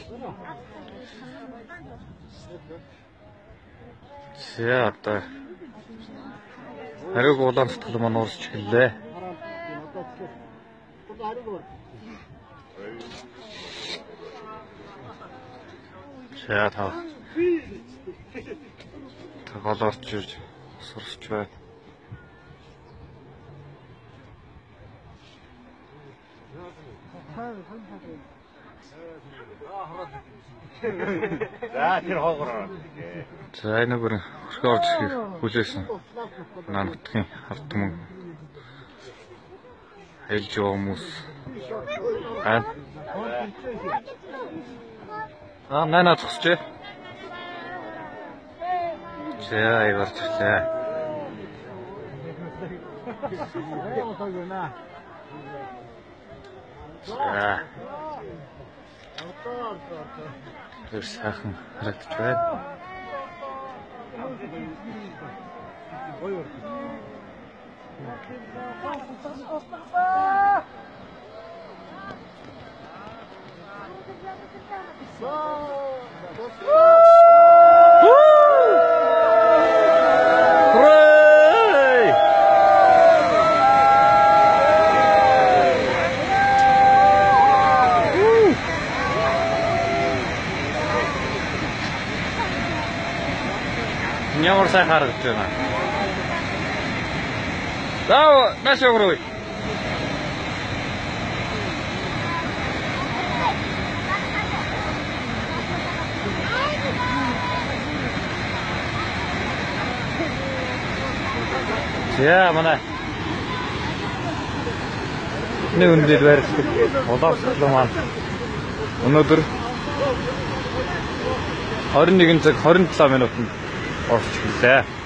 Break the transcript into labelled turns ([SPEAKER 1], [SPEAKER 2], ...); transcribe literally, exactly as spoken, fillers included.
[SPEAKER 1] За одоо хариуг улаан цэцгэл маань уурсч эхэллээ. За тав. Тагалаарч ирж сурч байна.
[SPEAKER 2] За тэр хоогоор.
[SPEAKER 1] За энэ бүр хөрхөө орж ирэх хүлээсэн. Наа нутгийн ард түмэн хэлж байгаа хүмүүс. Аа. Аа нана тусчээ. За аягарч ирлээ. За. Тэр сайхан харагдаж байна. Ямар сайн харагдаж байна. За маш өгрөө. За манай нэг үндэд байрлал улаан маань өнөөдөр хорин нэгэн цаг хорин долоо минутанд орж ирлээ.